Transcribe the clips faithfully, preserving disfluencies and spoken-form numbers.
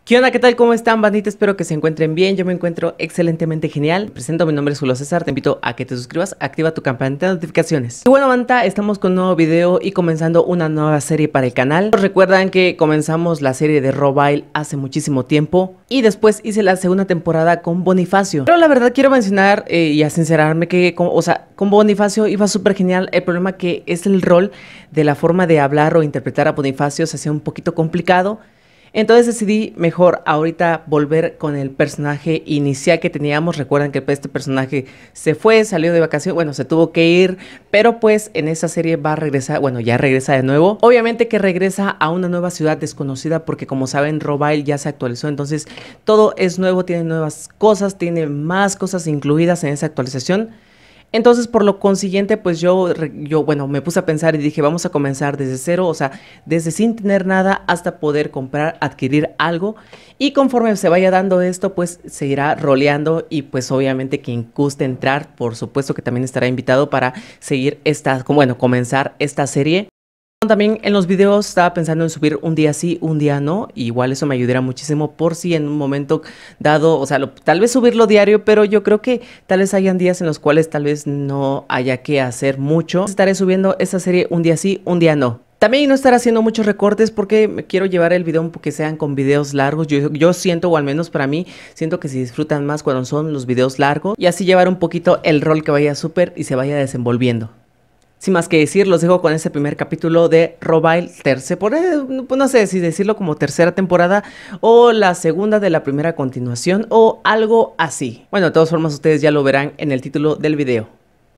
¿Qué onda? ¿Qué tal? ¿Cómo están, bandita? Espero que se encuentren bien. Yo me encuentro excelentemente genial. Me presento, mi nombre es Julio César. Te invito a que te suscribas, activa tu campanita de notificaciones. Y bueno, bandita, estamos con un nuevo video y comenzando una nueva serie para el canal. Recuerdan que comenzamos la serie de Rovile hace muchísimo tiempo y después hice la segunda temporada con Bonifacio. Pero la verdad quiero mencionar eh, y a sincerarme que, con, o sea, con Bonifacio iba súper genial. El problema que es el rol de la forma de hablar o interpretar a Bonifacio se hacía un poquito complicado. Entonces decidí mejor ahorita volver con el personaje inicial que teníamos. Recuerdan que este personaje se fue, salió de vacaciones, bueno, se tuvo que ir, pero pues en esta serie va a regresar, bueno, ya regresa de nuevo. Obviamente que regresa a una nueva ciudad desconocida porque, como saben, Rovile ya se actualizó, entonces todo es nuevo, tiene nuevas cosas, tiene más cosas incluidas en esa actualización. Entonces, por lo consiguiente, pues yo, yo, bueno, me puse a pensar y dije, vamos a comenzar desde cero, o sea, desde sin tener nada hasta poder comprar, adquirir algo. Y conforme se vaya dando esto, pues se irá roleando y pues obviamente quien guste entrar, por supuesto que también estará invitado para seguir esta, bueno, comenzar esta serie. También en los videos estaba pensando en subir un día sí, un día no. Igual eso me ayudará muchísimo por si en un momento dado, o sea, lo, tal vez subirlo diario, pero yo creo que tal vez hayan días en los cuales tal vez no haya que hacer mucho. Estaré subiendo esta serie un día sí, un día no. También no estaré haciendo muchos recortes porque me quiero llevar el video que sean con videos largos. Yo, yo siento, o al menos para mí, siento que se disfrutan más cuando son los videos largos. Y así llevar un poquito el rol que vaya súper y se vaya desenvolviendo. Sin más que decir, los dejo con este primer capítulo de Rovile, tercera, no sé si decirlo como tercera temporada o la segunda de la primera continuación o algo así. Bueno, de todas formas ustedes ya lo verán en el título del video.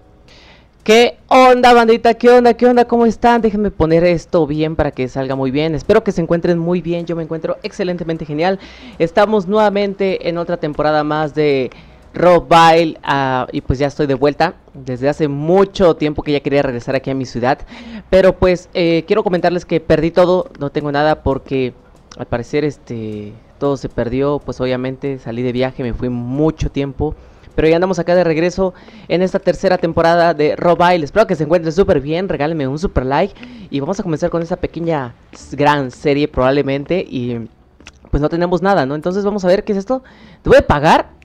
¿Qué onda, bandita? ¿Qué onda? ¿Qué onda? ¿Cómo están? Déjenme poner esto bien para que salga muy bien. Espero que se encuentren muy bien. Yo me encuentro excelentemente genial. Estamos nuevamente en otra temporada más de Rovile, uh, y pues ya estoy de vuelta. Desde hace mucho tiempo que ya quería regresar aquí a mi ciudad, pero pues eh, quiero comentarles que perdí todo, no tengo nada porque al parecer este todo se perdió. Pues obviamente salí de viaje, me fui mucho tiempo, pero ya andamos acá de regreso en esta tercera temporada de Rovile. Espero que se encuentren súper bien, regálenme un super like y vamos a comenzar con esta pequeña gran serie probablemente. Y pues no tenemos nada, ¿no? Entonces vamos a ver qué es esto. ¿Te voy a pagar?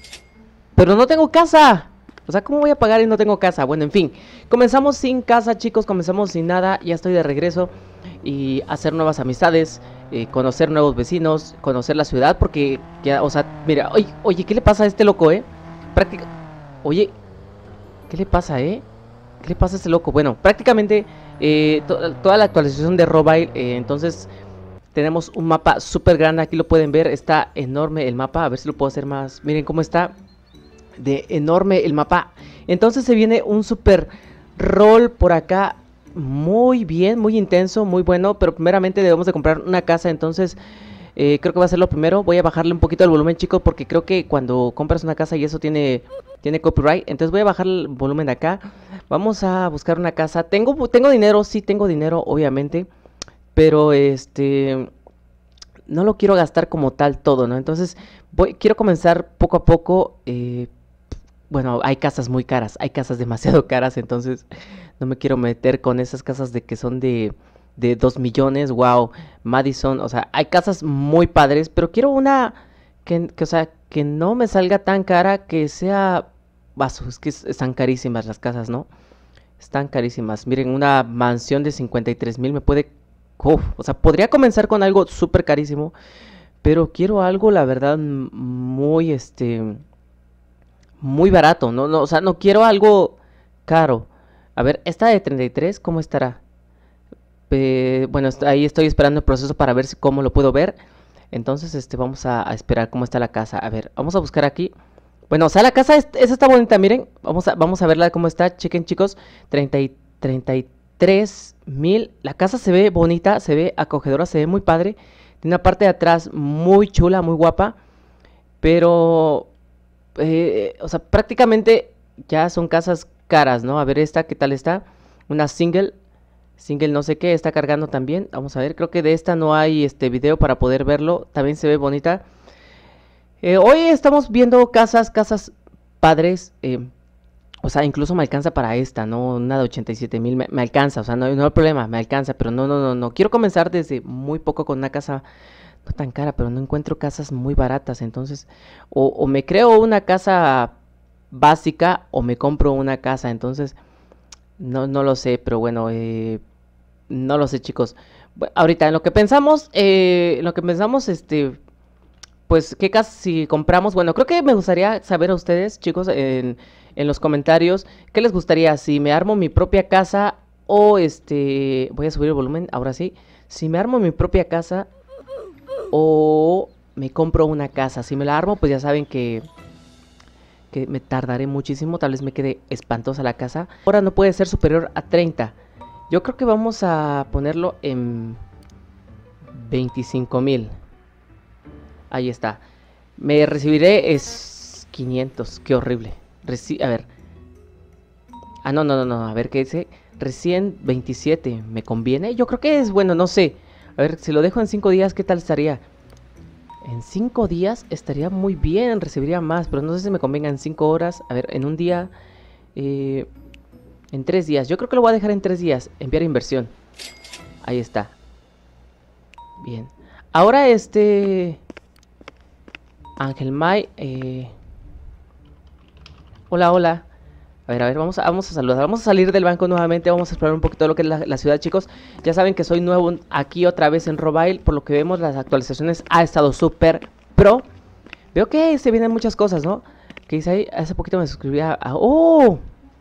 Pero no tengo casa. O sea, ¿cómo voy a pagar y no tengo casa? Bueno, en fin, comenzamos sin casa, chicos, comenzamos sin nada. Ya estoy de regreso y hacer nuevas amistades, eh, conocer nuevos vecinos, conocer la ciudad. Porque ya, o sea, mira, oye, oye, ¿qué le pasa a este loco, eh? Práctica... Oye, ¿qué le pasa, eh? ¿Qué le pasa a este loco? Bueno, prácticamente eh, to toda la actualización de Rovile, eh, entonces tenemos un mapa súper grande. Aquí lo pueden ver, está enorme el mapa. A ver si lo puedo hacer más. Miren cómo está de enorme el mapa. Entonces se viene un super rol por acá, muy bien, muy intenso, muy bueno. Pero primeramente debemos de comprar una casa. Entonces eh, creo que va a ser lo primero. Voy a bajarle un poquito el volumen, chicos, porque creo que cuando compras una casa y eso tiene, tiene copyright. Entonces voy a bajar el volumen de acá. Vamos a buscar una casa. Tengo, tengo dinero, sí tengo dinero, obviamente, pero este... no lo quiero gastar como tal todo, ¿no? Entonces voy, quiero comenzar poco a poco. eh, Bueno, hay casas muy caras, hay casas demasiado caras, entonces no me quiero meter con esas casas de que son de, de dos millones, wow, Madison, o sea, hay casas muy padres, pero quiero una que, que, o sea, que no me salga tan cara, que sea, vaso, es que es, están carísimas las casas, ¿no? Están carísimas. Miren, una mansión de cincuenta y tres mil me puede, uf, o sea, podría comenzar con algo súper carísimo, pero quiero algo, la verdad, muy, este... muy barato, no, no, o sea, no quiero algo caro. A ver, esta de treinta y tres, ¿cómo estará? Eh, bueno, ahí estoy esperando el proceso para ver si, cómo lo puedo ver. Entonces, este, vamos a, a esperar cómo está la casa. A ver, vamos a buscar aquí. Bueno, o sea, la casa, es, esa está bonita, miren. Vamos a, vamos a verla cómo está, chequen, chicos. treinta y tres mil. La casa se ve bonita, se ve acogedora, se ve muy padre. Tiene una parte de atrás muy chula, muy guapa. Pero... Eh, o sea, prácticamente ya son casas caras, ¿no? A ver esta, ¿qué tal está? Una single, single no sé qué, está cargando también. Vamos a ver, creo que de esta no hay este video para poder verlo. También se ve bonita. eh, Hoy estamos viendo casas, casas padres. eh, O sea, incluso me alcanza para esta, ¿no? Una de ochenta y siete mil, me, me alcanza, o sea, no, no hay problema, me alcanza. Pero no, no, no, no, quiero comenzar desde muy poco con una casa no tan cara, pero no encuentro casas muy baratas. Entonces, o, o me creo una casa básica o me compro una casa. Entonces, no, no lo sé, pero bueno, eh, no lo sé, chicos. Bu- ahorita, en lo que pensamos, eh, en lo que pensamos, este, pues, ¿qué casa si compramos? Bueno, creo que me gustaría saber a ustedes, chicos, en, en los comentarios, ¿qué les gustaría? Si me armo mi propia casa o este, voy a subir el volumen, ahora sí. Si me armo mi propia casa o me compro una casa. Si me la armo, pues ya saben que, que me tardaré muchísimo. Tal vez me quede espantosa la casa. Ahora no puede ser superior a treinta. Yo creo que vamos a ponerlo en veinticinco mil. Ahí está. Me recibiré es quinientos. Qué horrible. Reci a ver. Ah, no, no, no, no. A ver qué dice. Recién veintisiete. ¿Me conviene? Yo creo que es bueno, no sé. A ver, si lo dejo en cinco días, ¿qué tal estaría? En cinco días estaría muy bien, recibiría más, pero no sé si me convenga en cinco horas. A ver, en un día, eh, en tres días. Yo creo que lo voy a dejar en tres días. Enviar inversión. Ahí está. Bien. Ahora este... Ángel May. Eh... Hola, hola. A ver, a ver, vamos a, vamos a saludar. Vamos a salir del banco nuevamente. Vamos a explorar un poquito lo que es la, la ciudad, chicos. Ya saben que soy nuevo aquí otra vez en Robail. Por lo que vemos, las actualizaciones ha estado súper pro. Veo que se vienen muchas cosas, ¿no? Que dice ahí, hace poquito me suscribí a... a- ¡Oh!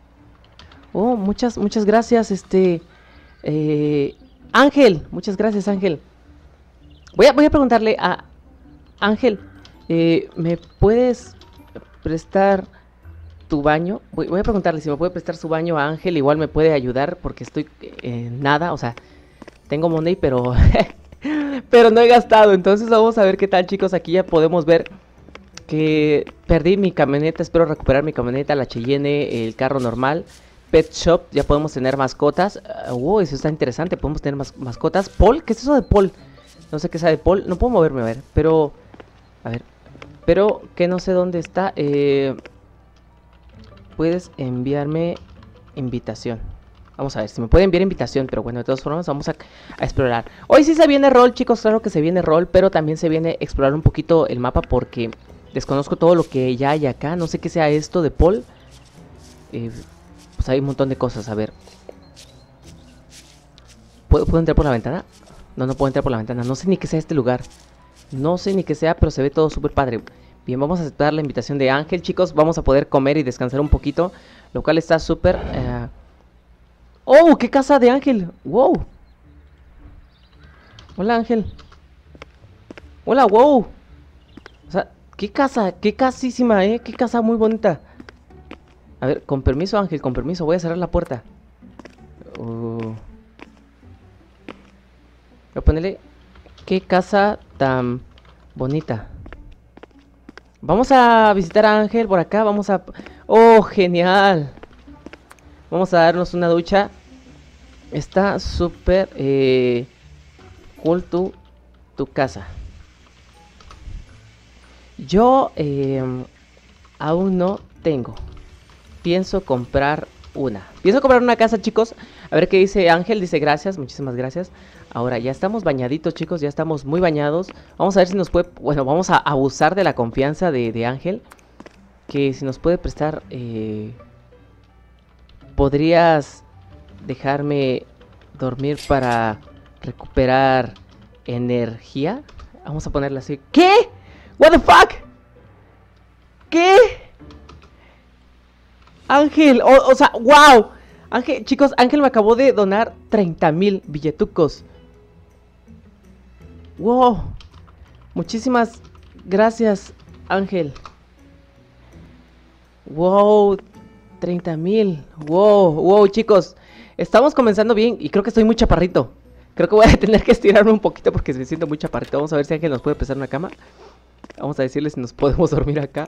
Oh, muchas, muchas gracias, este... eh, Ángel, muchas gracias, Ángel. Voy a, voy a preguntarle a Ángel, eh, ¿me puedes prestar tu baño? Voy, voy a preguntarle si me puede prestar su baño a Ángel. Igual me puede ayudar porque estoy en nada, o sea, tengo money, pero... pero no he gastado. Entonces vamos a ver qué tal, chicos. Aquí ya podemos ver que perdí mi camioneta. Espero recuperar mi camioneta, la Cheyenne, el carro normal. Pet Shop, ya podemos tener mascotas. Uh, oh, eso está interesante, podemos tener mas mascotas. Paul, ¿qué es eso de Paul? No sé qué sea de Paul, no puedo moverme, a ver. Pero, a ver, pero que no sé dónde está. eh, Puedes enviarme invitación. Vamos a ver si me puede enviar invitación. Pero bueno, de todas formas vamos a, a explorar. Hoy sí se viene rol, chicos, claro que se viene rol. Pero también se viene explorar un poquito el mapa porque desconozco todo lo que ya hay acá. No sé qué sea esto de Paul. Eh, pues hay un montón de cosas, a ver. ¿Puedo, ¿Puedo entrar por la ventana? No, no puedo entrar por la ventana. No sé ni qué sea este lugar. No sé ni qué sea, pero se ve todo súper padre. Bien, vamos a aceptar la invitación de Ángel, chicos. Vamos a poder comer y descansar un poquito. Lo cual está súper... Eh... ¡Oh! ¡Qué casa de Ángel! ¡Wow! Hola, Ángel. Hola, wow. O sea, qué casa, qué casísima, ¿eh? Qué casa muy bonita. A ver, con permiso, Ángel, con permiso. Voy a cerrar la puerta. Uh... Voy a ponerle... Qué casa tan bonita. Vamos a visitar a Ángel por acá. Vamos a... ¡Oh, genial! Vamos a darnos una ducha. Está súper eh, cool tu, tu casa. Yo eh, aún no tengo. Pienso comprar una. Pienso comprar una casa, chicos. A ver qué dice Ángel. Dice gracias, muchísimas gracias. Ahora ya estamos bañaditos, chicos. Ya estamos muy bañados. Vamos a ver si nos puede... Bueno, vamos a abusar de la confianza de, de Ángel. Que si nos puede prestar... Eh, ¿Podrías dejarme dormir para recuperar energía? Vamos a ponerla así. ¿Qué? What the fuck? ¿Qué? Ángel, o, o sea, wow. Ángel, chicos, Ángel me acabó de donar treinta mil billetucos. Wow. Muchísimas gracias, Ángel. Wow. treinta mil. Wow, wow, chicos. Estamos comenzando bien y creo que estoy muy chaparrito. Creo que voy a tener que estirarme un poquito porque me siento muy chaparrito. Vamos a ver si Ángel nos puede prestar una cama. Vamos a decirle si nos podemos dormir acá.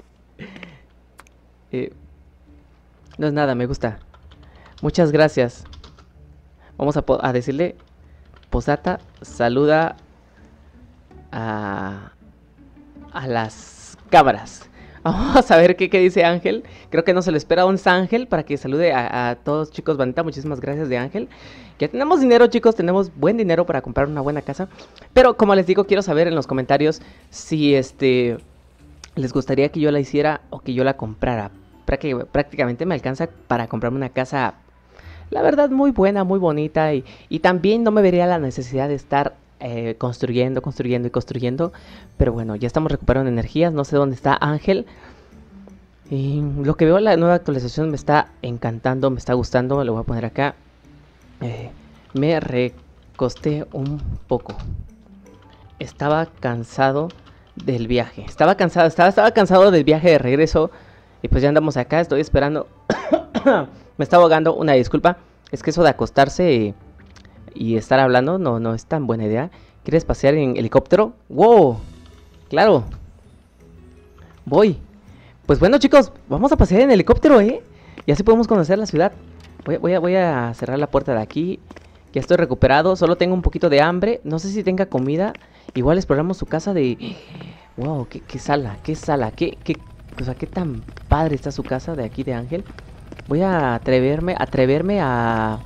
Eh, no es nada, me gusta. Muchas gracias. Vamos a, a decirle... Posata, saluda a, a las cámaras. Vamos a ver qué, qué dice Ángel. Creo que no se lo espera. ¿Dónde está Ángel? Para que salude a, a todos, chicos, bandita. Muchísimas gracias de Ángel. Ya tenemos dinero, chicos. Tenemos buen dinero para comprar una buena casa. Pero como les digo, quiero saber en los comentarios si este les gustaría que yo la hiciera o que yo la comprara. Prácticamente me alcanza para comprarme una casa, la verdad, muy buena, muy bonita. Y, y también no me vería la necesidad de estar eh, construyendo, construyendo y construyendo. Pero bueno, ya estamos recuperando energías. No sé dónde está Ángel. Y lo que veo en la nueva actualización me está encantando, me está gustando. Lo voy a poner acá. Eh, me recosté un poco. Estaba cansado del viaje. Estaba cansado, estaba, estaba cansado del viaje de regreso. Y pues ya andamos acá, estoy esperando. Me está ahogando, una disculpa. Es que eso de acostarse y, y estar hablando no, no es tan buena idea. ¿Quieres pasear en helicóptero? ¡Wow! Claro. Voy. Pues bueno, chicos, vamos a pasear en helicóptero, ¿eh? Y así podemos conocer la ciudad. Voy, voy, a, voy a cerrar la puerta de aquí. Ya estoy recuperado, solo tengo un poquito de hambre. No sé si tenga comida. Igual exploramos su casa de... ¡Wow! ¡Qué, qué sala! ¡Qué sala! ¡Qué, qué... O sea, qué tan padre está su casa de aquí de Ángel. Voy a atreverme, atreverme a...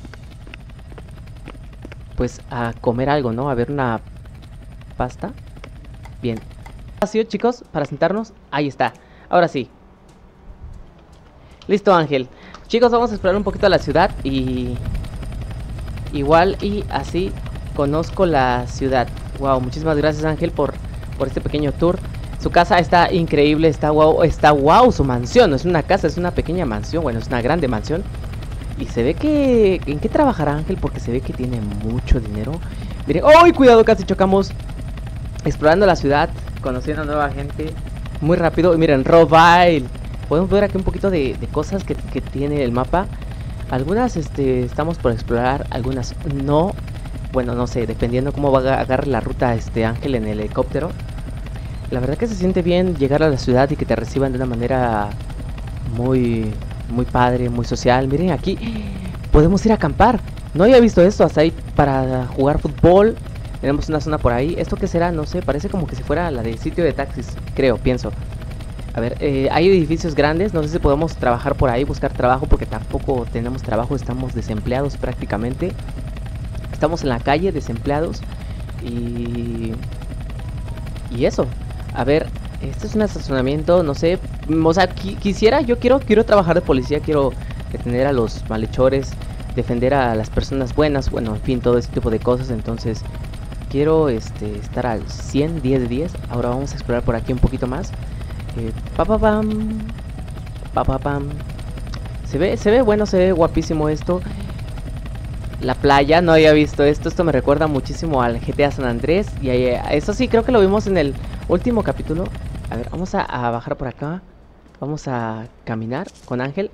Pues a comer algo, ¿no? A ver una pasta. Bien. Espacio, chicos, para sentarnos. Ahí está. Ahora sí. Listo, Ángel. Chicos, vamos a explorar un poquito la ciudad y... Igual y así conozco la ciudad. Wow, muchísimas gracias, Ángel, por, por este pequeño tour. Su casa está increíble, está wow, está wow su mansión. No es una casa, es una pequeña mansión. Bueno, es una grande mansión. Y se ve que... ¿En qué trabajará Ángel? Porque se ve que tiene mucho dinero. Miren, ¡ay! Cuidado, casi chocamos. Explorando la ciudad, conociendo a nueva gente. Muy rápido. Y miren, Robile. Podemos ver aquí un poquito de, de cosas que, que tiene el mapa. Algunas este, estamos por explorar, algunas no. Bueno, no sé, dependiendo cómo va a agarrar la ruta este Ángel en el helicóptero. La verdad que se siente bien llegar a la ciudad y que te reciban de una manera muy, muy padre, muy social. Miren, aquí podemos ir a acampar. No había visto esto, hasta ahí para jugar fútbol. Tenemos una zona por ahí. ¿Esto qué será? No sé, parece como que si fuera la del sitio de taxis, creo, pienso. A ver, eh, hay edificios grandes, no sé si podemos trabajar por ahí, buscar trabajo, porque tampoco tenemos trabajo, estamos desempleados prácticamente. Estamos en la calle, desempleados. Y... Y eso. A ver, este es un estacionamiento, no sé, o sea, qui quisiera, yo quiero, quiero trabajar de policía, quiero detener a los malhechores, defender a las personas buenas, bueno, en fin, todo ese tipo de cosas. Entonces, quiero este, estar al cien, diez de diez. Ahora vamos a explorar por aquí un poquito más. Eh, pa pa pam, pa pa pam. Se ve, se ve bueno, se ve guapísimo esto. La playa, no había visto esto. Esto me recuerda muchísimo al G T A San Andrés. Y ahí, eso sí, creo que lo vimos en el último capítulo. A ver, vamos a, a bajar por acá. Vamos a caminar con Ángel.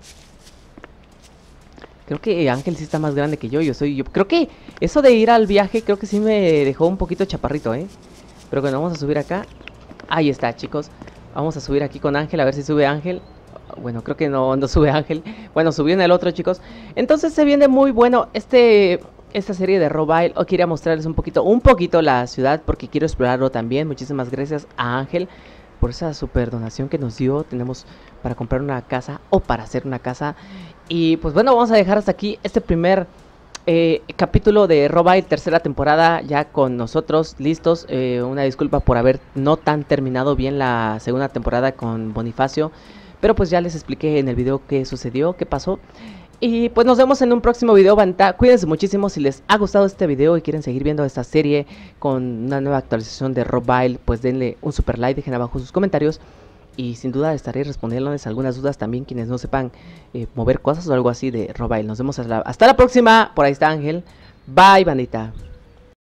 Creo que Ángel sí está más grande que yo. Yo soy, yo creo que eso de ir al viaje, creo que sí me dejó un poquito chaparrito, ¿eh? Pero bueno, vamos a subir acá. Ahí está, chicos. Vamos a subir aquí con Ángel, a ver si sube Ángel. Bueno, creo que no, no sube Ángel. Bueno, subió en el otro, chicos. Entonces se viene muy bueno este esta serie de Robile. Hoy quería mostrarles un poquito, un poquito la ciudad, porque quiero explorarlo también. Muchísimas gracias a Ángel por esa super donación que nos dio. Tenemos para comprar una casa o para hacer una casa. Y pues bueno, vamos a dejar hasta aquí este primer eh, capítulo de Robile, tercera temporada, ya con nosotros listos. Eh, una disculpa por haber no tan terminado bien la segunda temporada con Bonifacio. Pero pues ya les expliqué en el video qué sucedió, qué pasó. Y pues nos vemos en un próximo video, banda. Cuídense muchísimo. Si les ha gustado este video y quieren seguir viendo esta serie con una nueva actualización de Robile, pues denle un super like, dejen abajo sus comentarios. Y sin duda estaré respondiéndoles algunas dudas también, quienes no sepan eh, mover cosas o algo así de Robile. Nos vemos hasta la, hasta la próxima. Por ahí está Ángel. Bye, bandita.